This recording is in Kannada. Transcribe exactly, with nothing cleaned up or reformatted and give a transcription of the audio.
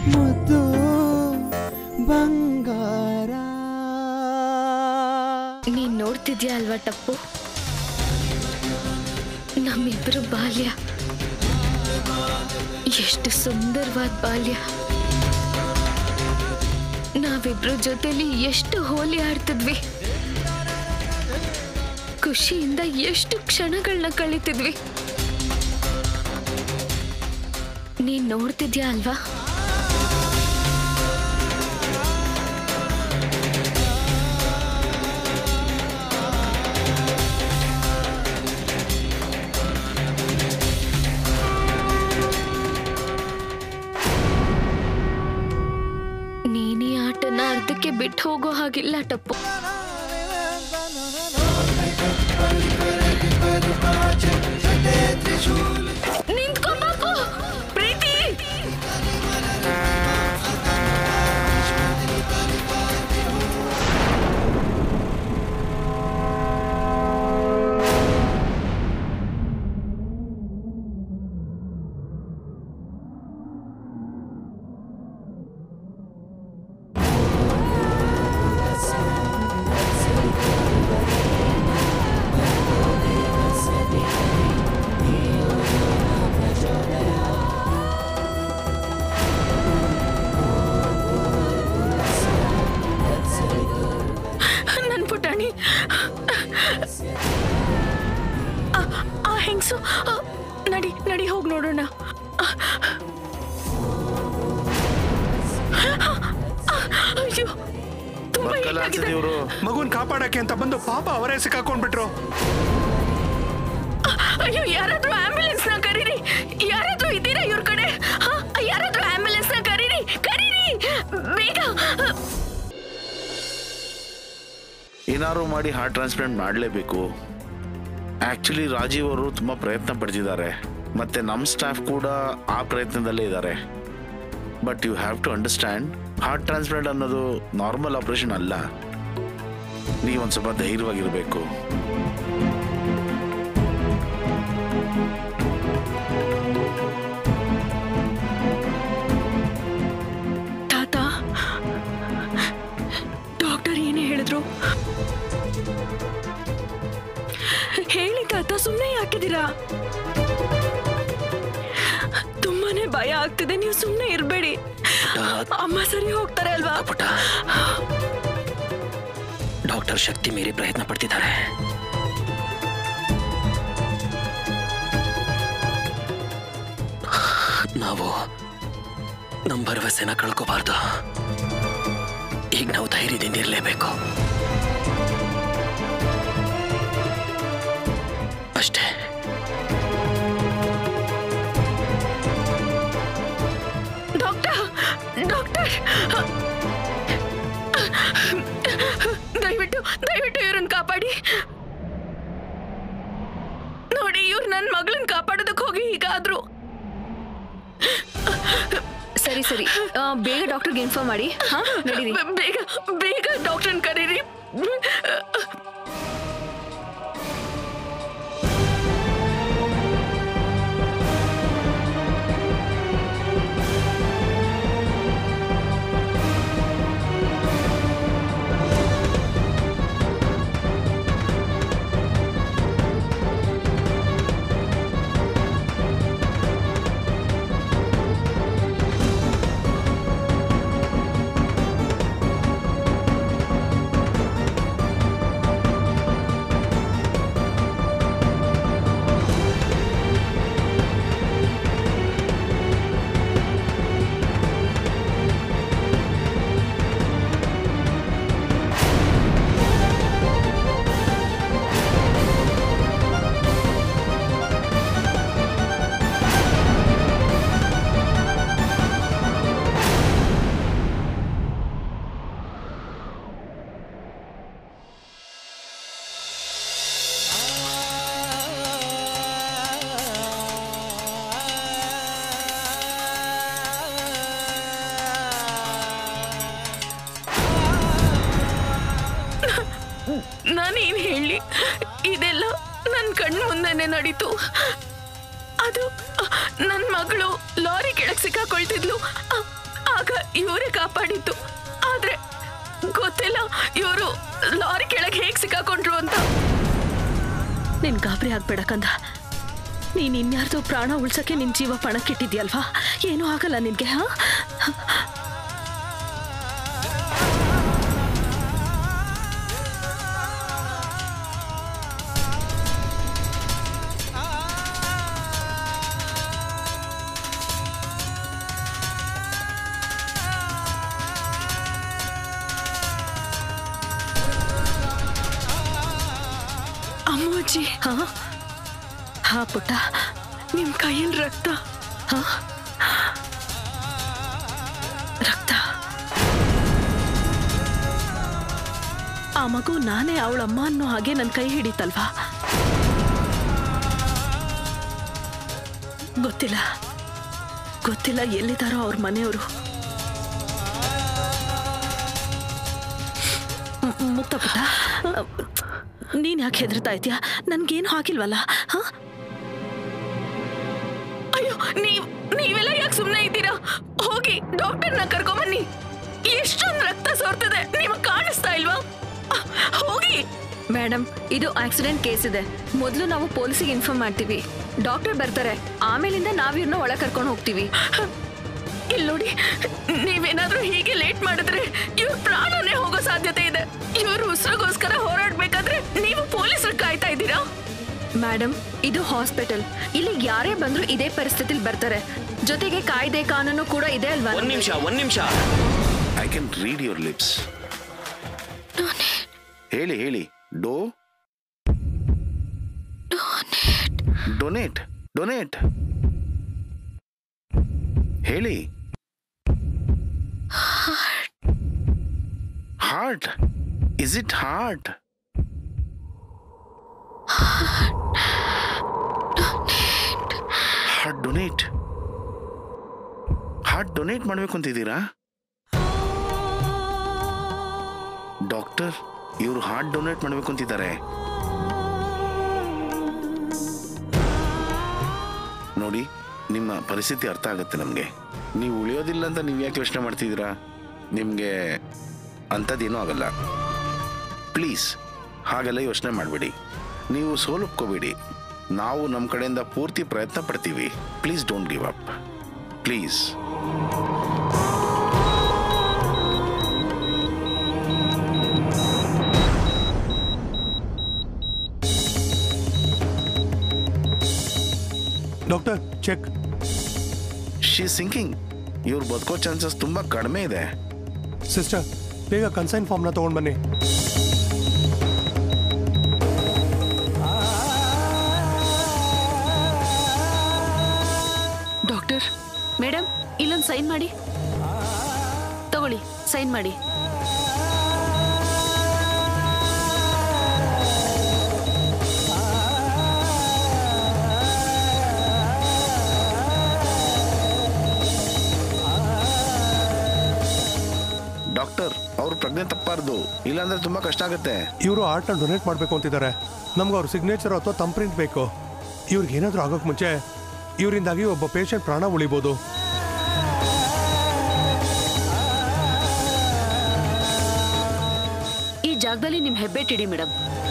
ಮುದ್ದು ಬಂಗಾರ. ನೀನ್ ನೋಡ್ತಿದ್ಯಾ ಅಲ್ವಾ ಟಪ್ಪು, ನಮ್ಮಿಬ್ಬರು ಬಾಲ್ಯ ಎಷ್ಟು ಸುಂದರವಾದ ಬಾಲ್ಯ. ನಾವಿಬ್ರು ಜೊತೆಲಿ ಎಷ್ಟು ಹೋಲಿ ಆಡ್ತಿದ್ವಿ, ಖುಷಿಯಿಂದ ಎಷ್ಟು ಕ್ಷಣಗಳನ್ನ ಕಳೀತಿದ್ವಿ. ನೀನ್ ನೋಡ್ತಿದ್ಯಾ ಅಲ್ವಾ? ನೀನೇ ಆಟನ ಅರ್ಧಕ್ಕೆ ಬಿಟ್ಟು ಹೋಗೋ ಹಾಗಿಲ್ಲ ಟಪ್ಪು. ನಿಂತ್ಕೋ ಪಾಪು, ಪ್ರೀತಿ. ಆ ಹೆಂಗ್ಸು ನಡಿ ನಡಿ ಹೋಗಿ ನೋಡೋಣ. ಅಯ್ಯೋ, ಮಗುನ್ ಕಾಪಾಡಕ್ಕೆ ಅಂತ ಬಂದು ಪಾಪ ಅವರೇ ಸಿಕ್ಕಾಕೊಂಡ್ಬಿಟ್ರು. ಅಯ್ಯೋ, ಯಾರಾದ್ರೂ ಆಂಬ್ಯುಲೆನ್ಸ್ ನ ಕರೀರಿ. ಯಾರಾದ್ರೂ ಇದ್ದೀರಾ ಇವ್ರ ಕಡೆ? ಯಾರಾದ್ರೂ ಆಂಬ್ಯುಲೆನ್ಸ್ ನ ಕರೀರಿ, ಕರೀರಿ ಬೇಗ. ಏನಾದ್ರು ಮಾಡಿ ಹಾರ್ಟ್ ಟ್ರಾನ್ಸ್ಪ್ಲಾಂಟ್ ಮಾಡಲೇಬೇಕು. ಆಕ್ಚುಲಿ ರಾಜೀವ್ ಅವರು ತುಂಬಾ ಪ್ರಯತ್ನ ಪಡ್ತಿದ್ದಾರೆ, ಮತ್ತೆ ನಮ್ಮ ಸ್ಟಾಫ್ ಕೂಡ ಆ ಪ್ರಯತ್ನದಲ್ಲೇ ಇದ್ದಾರೆ. But you have to understand, heart transplant ಅನ್ನೋದು ನಾರ್ಮಲ್ ಆಪರೇಷನ್ ಅಲ್ಲ. ನೀವೊಂದು ಸ್ವಲ್ಪ ಧೈರ್ಯವಾಗಿರಬೇಕು. ತಾತ, ಡಾಕ್ಟರ್ ಏನೇ ಹೇಳಿದ್ರು? ಹೇಳಿ ತಾತ, ಸುಮ್ಮನೆ ಯಾಕಿದ್ದೀರಾ? ತುಂಬಾನೇ ಭಯ ಆಗ್ತಿದೆ, ನೀವು ಸುಮ್ಮನೆ ಇರಬೇಡಿ. ಅಮ್ಮ ಸರಿ ಹೋಗ್ತಾರೆ ಅಲ್ವಾ? ಡಾಕ್ಟರ್ ಶಕ್ತಿ ಮೀರಿ ಪ್ರಯತ್ನ ಪಡ್ತಿದ್ದಾರೆ. ನಾವು ನಮ್ಮ ಭರವಸೆನ ಕಳ್ಕೋಬಾರ್ದು. ಈಗ ನಾವು ಧೈರ್ಯದಿಂದ ಇರಲೇಬೇಕು ಅಷ್ಟೇ. ಡಾಕ್ಟರ್ ಡಾಕ್ಟರ್ ದಯವಿಟ್ಟು ದಯವಿಟ್ಟು ಇವ್ರನ್ನ ಕಾಪಾಡಿ. ನೋಡಿ, ಇವ್ರು ನನ್ನ ಮಗಳನ್ನ ಕಾಪಾಡೋದಕ್ಕೆ ಹೋಗಿ ಹೀಗಾದ್ರು. ಸರಿ ಸರಿ, ಬೇಗ ಡಾಕ್ಟರ್ಗೆ ಇನ್ಫಾರ್ಮ್ ಮಾಡಿ. ಹಾ, ನಡೀರಿ. ಬೇಗ ಬೇಗ ಡಾಕ್ಟರ್ನ ಕರೀರಿ. ನಾನೇನು ಹೇಳಿ, ಇದೆಲ್ಲ ನನ್ನ ಕಣ್ಣು ಮುಂದೆನೆ ನಡೀತು. ಅದು ನನ್ನ ಮಗಳು ಲಾರಿ ಕೆಳಗೆ ಸಿಕ್ಕಾಕೊಳ್ತಿದ್ಲು. ಆಗ ಇವರೇ ಕಾಪಾಡಿದ್ದು. ಆದ್ರೆ ಗೊತ್ತಿಲ್ಲ ಇವರು ಲಾರಿ ಕೆಳಗೆ ಹೇಗ್ ಸಿಕ್ಕಾಕೊಂಡ್ರು ಅಂತ. ನಿನ್ ಗಾಬರಿ ಆಗ್ಬೇಡ ಕಂದ. ನೀನ್ ಇನ್ಯಾರ್ದೋ ಪ್ರಾಣ ಉಳ್ಸಕ್ಕೆ ನಿನ್ ಜೀವ ಪಣಕ್ಕಿಟ್ಟಿದ್ಯಲ್ವಾ? ಏನೂ ಆಗಲ್ಲ ನಿನ್ಗೆ. ಹಾ ಅಮ್ಮಜ್ಜಿ. ಹಾ ಹಾ ಪುಟ್ಟ, ನಿಮ್ ಕೈಯಲ್ಲಿ ರಕ್ತ. ಹಾ ರಕ್ತ. ಆ ಮಗು ನಾನೇ ಅವಳಮ್ಮ ಅನ್ನೋ ಹಾಗೆ ನನ್ನ ಕೈ ಹಿಡಿತಲ್ವಾ? ಗೊತ್ತಿಲ್ಲ ಗೊತ್ತಿಲ್ಲ ಎಲ್ಲಿದ್ದಾರೋ ಅವ್ರ ಮನೆಯವರು. ಮುಕ್ತ ಪುಟ್ಟ, ನೀನ್ ಯಾಕೆ ಹೆದರ್ತಾ ಇದೀಯಾ? ನನ್ಗೇನು ಆಗಿಲ್ವಲ್ಲ. ಹ ಅಯ್ಯೋ, ನೀವ್ ನೀವೆಲ್ಲ ಯಾಕೆ ಸುಮ್ಮನೆ ಇದ್ದೀರಾ? ಹೋಗಿ ಡಾಕ್ಟರ್ನ ಕರ್ಕೊಂಬನ್ನಿ. ಎಷ್ಟೊಂದು ರಕ್ತ ಸೋರ್ತಿದೆ, ನಿಮಗೆ ಕಾಣಿಸ್ತಾ ಇಲ್ವಾ? ಹೋಗಿ. ಮೇಡಮ್, ಇದು ಆಕ್ಸಿಡೆಂಟ್ ಕೇಸ್ ಇದೆ. ಮೊದಲು ನಾವು ಪೊಲೀಸಿಗೆ ಇನ್ಫಾರ್ಮ್ ಮಾಡ್ತೀವಿ, ಡಾಕ್ಟರ್ ಬರ್ತಾರೆ, ಆಮೇಲಿಂದ ನಾವ್ ಇವ್ರನ್ನ ಒಳಗೆ ಕರ್ಕೊಂಡು ಹೋಗ್ತೀವಿ. ಇಲ್ಲಿ ನೋಡಿ, ನೀವೇನಾದ್ರೂ ಹೀಗೆ ಲೇಟ್ ಮಾಡಿದ್ರೆ ಇವ್ರ ಪ್ರಾಣನೇ ಹೋಗೋ ಸಾಧ್ಯತೆ ಇದೆ. ಇವ್ರ ಉಸಿರಿಗೋಸ್ಕರ ಹೋರಾಡ್ಬೇಕಾದ್ರೆ ನೀವು ಪೊಲೀಸರು ಕಾಯ್ತಾ ಇದ್ದೀರಾ? ಮೇಡಮ್, ಇದು ಹಾಸ್ಪಿಟಲ್. ಇಲ್ಲಿ ಯಾರೇ ಬಂದ್ರು ಇದೇ ಪರಿಸ್ಥಿತಿಲಿ ಬರ್ತಾರೆ. ಜೊತೆಗೆ ಕಾಯ್ದೆ ಕಾನೂನು ಕೂಡ ಇದೆ ಅಲ್ವಾ? ಒಂದ್ ನಿಮಿಷ ಒಂದ್ ನಿಮಿಷ I can read your lips. ಹೇಳಿ ಹೇಳಿ. ಡೋ ಡೊನೇಟ್ ಡೊನೇಟ್ ಹೇಳಿ. Heart. Is it heart? Heart donate heart donate ಮಾಡಬೇಕು ಅಂತಿದ್ದೀರಾ ಡಾಕ್ಟರ್? ಇವರು ಹಾರ್ಟ್ ಡೊನೇಟ್ ಮಾಡಬೇಕು ಅಂತಿದ್ದಾರೆ. ನೋಡಿ, ನಿಮ್ಮ ಪರಿಸ್ಥಿತಿ ಅರ್ಥ ಆಗುತ್ತೆ ನಮಗೆ. ನೀವು ಉಳಿಯೋದಿಲ್ಲ ಅಂತ ನೀವು ಯಾಕೆ ಯೋಚನೆ ಮಾಡ್ತಿದ್ದೀರಾ? ನಿಮಗೆ ಅಂಥದ್ದೇನೂ ಆಗಲ್ಲ. ಪ್ಲೀಸ್ ಹಾಗೆಲ್ಲ ಯೋಚನೆ ಮಾಡಬೇಡಿ. ನೀವು ಸೋಲೊಪ್ಕೋಬೇಡಿ. ನಾವು ನಮ್ಮ ಕಡೆಯಿಂದ ಪೂರ್ತಿ ಪ್ರಯತ್ನ ಪಡ್ತೀವಿ. Please don't give up, please. Doctor, check. She sinking. ಇವ್ರು ಬದುಕೋ ಚಾನ್ಸಸ್ ತುಂಬಾ ಕಡಿಮೆ ಇದೆ. ಸಿಸ್ಟರ್, ಬೇಗ ಕನ್ಸೈನ್ ಫಾರ್ಮ್ನ ತಗೊಂಡು ಬನ್ನಿ. ಡಾಕ್ಟರ್, ಮೇಡಮ್, ಇಲ್ಲೊಂದು ಸೈನ್ ಮಾಡಿ. ತಗೊಳ್ಳಿ, ಸೈನ್ ಮಾಡಿ. ಡಾಕ್ಟರ್, ಅವ್ರ ಪ್ರಜ್ಞೆ ತಪ್ಪಾರ್ದು, ಇಲ್ಲಾಂದ್ರೆ ತುಂಬಾ ಕಷ್ಟ ಆಗುತ್ತೆ. ಇವರು ಆರ್ಟ್ನ ಡೊನೇಟ್ ಮಾಡಬೇಕು ಅಂತಿದ್ದಾರೆ. ನಮ್ಗೆ ಅವ್ರ ಸಿಗ್ನೇಚರ್ ಅಥವಾ ತಮ್ಮ ಪ್ರಿಂಟ್ ಬೇಕು. ಇವ್ರಿಗೆ ಏನಾದರೂ ಆಗೋಕೆ ಮುಂಚೆ ಇವರಿಂದಾಗಿ ಒಬ್ಬ ಪೇಷಂಟ್ ಪ್ರಾಣ ಉಳಿಬೋದು. ಈ ಜಾಗದಲ್ಲಿ ನಿಮ್ ಹೆಬ್ಬೆಟ್ಟಿಡಿ ಮೇಡಮ್.